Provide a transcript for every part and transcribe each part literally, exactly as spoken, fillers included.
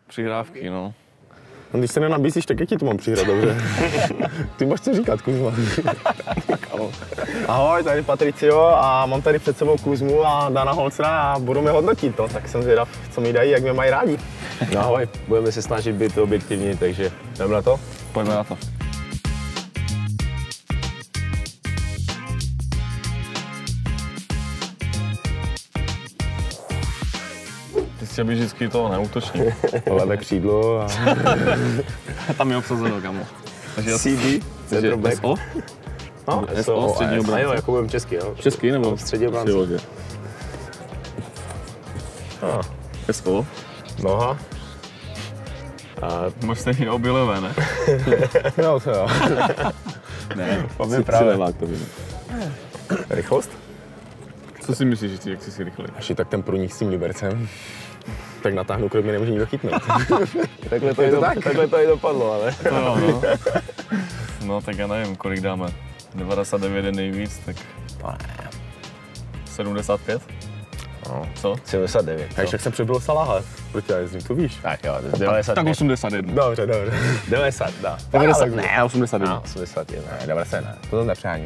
Přihrávky, no. No, když se nenabízíš, tak jak ti to mám přihrát, dobře? Ty máš co říkat, Kuzma. Ahoj, tady Patricio a mám tady před sebou Kuzmu a Dana Holcera a budu mě hodnotit to, tak jsem zvědav, co mi dají, jak mě mají rádi. Ahoj, budeme se snažit být objektivní, takže jdeme na to? Pojďme na to. Ty jsi být vždycky toho neútočník. Levé křídlo a... Tam je obsazeno, kamo. Takže C D, center back. S O? No, S O, střední A obránce. jo, jako budeme česky, jo. Český nebo? Střední obránce. Ah. S O? Noha. A máš stejný obilové, ne? Jo, to jo. Ne, Máme právě. to vidím. Rychlost? Co si myslíš, že ty, jak jsi si rychlej? Až je tak ten průnik s tím Libercem, tak natáhnu krok, mě nemůže nikdo chytnout. Takhle to, je do, tak? takhle to i dopadlo, ale. To jo, no. No tak já nevím, kolik dáme. devadesát devět je nejvíc, tak sedmdesát pět? No. Co? sedmdesát devět. A ještě jak jsem přebyl Salaha, proti já jezdím, to víš. Tak jo, devadesát Tak pět. osmdesát jedna. Dobře, dobře. devadesát, dá. devadesát, ne, osmdesát jedna. No, osmdesát jedna. Ne, devadesát ne, to zase nepřání.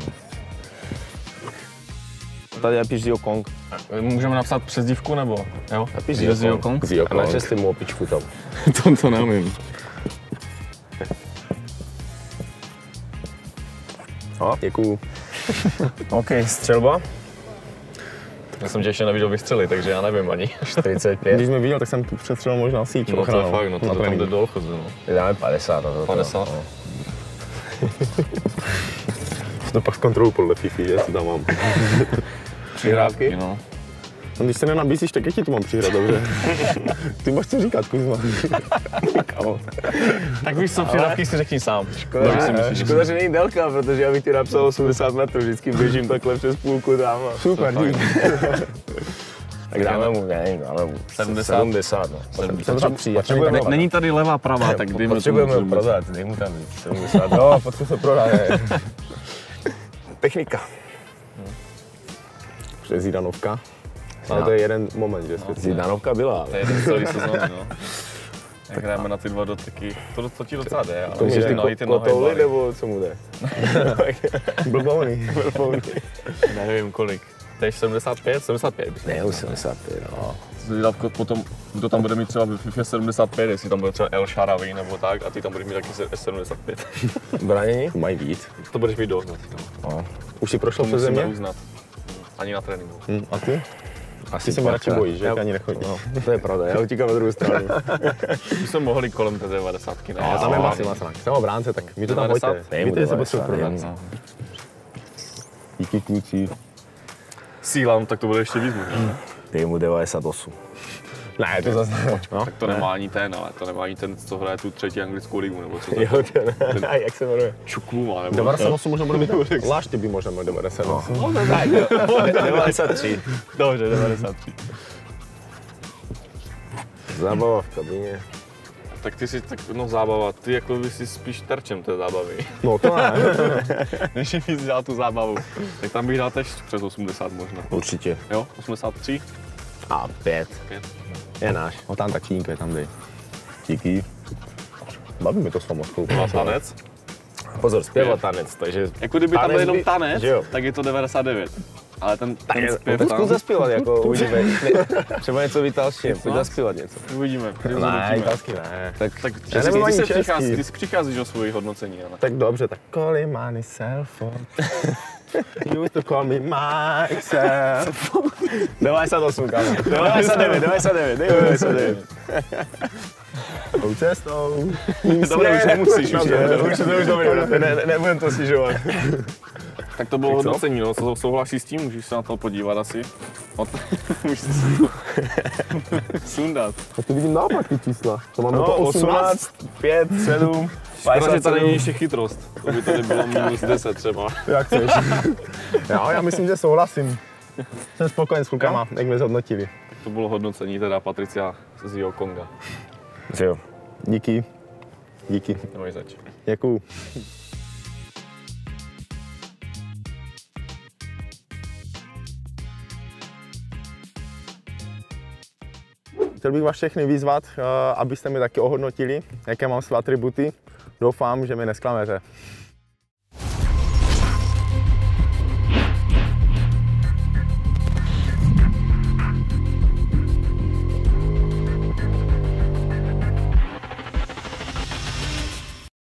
Tady napiš Zio Kong. Můžeme napsat přezdívku, nebo? Jo? Napiš Zio Zio Kong. Kong. Zio A na Kong. šestý mu opičku tam. to, to neumím. No, Děkuju. OK, střelba. Já jsem tě ještě neviděl vystřelit, takže já nevím ani. čtyřicet pět. Když jsi mi viděl, tak jsem přestřelil možná síť. No to je fakt, no to, to tam jde do ochozu, no. Dáme padesát. No, padesát? No. To pak zkontroluji podle Fifi, že si tam mám. Přihrávky? No. No, když se nenabízíš, tak jak ti to mám přihrát, dobře? Ty máš co říkat, Kuzma. Tak víš co, přihrávky si řekni sám. Škoda, No, si myslíš, že škoda, že není délka, protože já bych ti napsal osmdesát metrů, vždycky běžím takhle přes půlku tam. A... Super, dík. Tak dáme mu, ne, dáme mu sedmdesát. sedmdesát, no. sedmdesát tři, Potřebujeme, Tak není tady levá, pravá, tak dejme potřebujeme tomu, prodat, dej mu tam víc, sedmdesát. Jo, potřebuji se prodat. Technika. Už je Zidanovka. Ale to je jeden moment, že no. Zidanovka byla, ale... To je jeden z celý sezóny, no. Jak hrajeme na ty dva doteky, to, to ti docela jde, ale To musíš je ty najít ty nohy kotouly, bavit. nebo co mu jde? Blbouny. Nevím kolik. To je sedmdesát pět? sedmdesát pět. Ne, osmdesát pět, no. Zvědavko potom, kdo tam bude mít třeba v FIFA sedmdesát pět, jestli tam bude třeba El Sharawi nebo tak, a ty tam budeš mít taky sedmdesát pět. Branění? Mají víc. To budeš mít dohnat. No. Už jsi prošel To přes musíme země? uznat. Ani na tréninku. Hm, a ty? Asi Ty se mi radši dvakrát. bojíš, že? Já- Ani nechodí. No, to je pravda, já utíkám na druhou stranu. My jsme mohli kolem té devadesátky, ne? A tam je masy, masák. Jsem obránce, tak mi to tam devadesát? pojďte. Dej mu Víte, že se potřebuji devadesát, prodat. dej mu. Díky kluci. Sílám, tak to bude ještě víc možná. Dej mu devadesát osm. Ne, to zase ne. No? Tak to nemá ani ten, ale to nemá ani ten, co hraje tu třetí anglickou ligu, nebo co to Jo, ten, a jak se jmenuje? Čuklu má, nebo... devadesát osm možná bude mít tak. Láště by možná měl devadesát osm. No, to tak, jo. devadesát tři. Dobře, devadesát tři. Zábava v kabině. Tak ty si, tak no zábava, ty jako by si spíš terčem té zábavy. No to ne. Než jsi dělal tu zábavu, tak tam bych dal tež přes osmdesát možná. Určitě. Jo, osmdesát tři? A pět. pět. Je náš. No tam tačínko, tam dej. Díky. Baví mi to s tomu spolupracovat. Tanec? Pozor, zpěv a tanec, takže... Jako kdyby tam byl jenom by- tanec, že jo. tak je to devadesát devět. Ale ten, ten zpěv Tak zkus tam, zaspívat, jako uvidíme. Ne, třeba něco vytalším, pojď zaspívat něco. uvidíme. Ne, italsky ne. Tak, Tak Já ty, nevím ty, ani se česky. přichází, ty přicházíš o svoji hodnocení, ale... Tak dobře, tak calling myself. You used to call me myself. devadesát osm, kámo. devadesát devět, devadesát devět, dej devadesát devět. Tou cestou. Dobré, už nemusíš, už Dobře, je. už to už dobrý, ne, ne, nebudem to stěžovat. Tak to bylo hodnocení, no, co souhlasíš s tím, můžeš se na to podívat asi. Od... můžeš si to sundat. Tak to vidím naopak ty čísla. To máme No, po osmnáct. osmnáct, pět, sedm, Škoda, že tady padesát není sedm. ještě chytrost. To by tady bylo minus deset třeba. Jak chceš. Jo, já myslím, že souhlasím. Jsem spokojen s klukama, jak mě zhodnotili. To bylo hodnocení teda Patricia z Zio Konga. Jo. Díky. Díky. Nemáš zač. Děkuju. chtěl bych vás všechny vyzvat, abyste mi taky ohodnotili, jaké mám své atributy. Doufám, že mě nesklamete.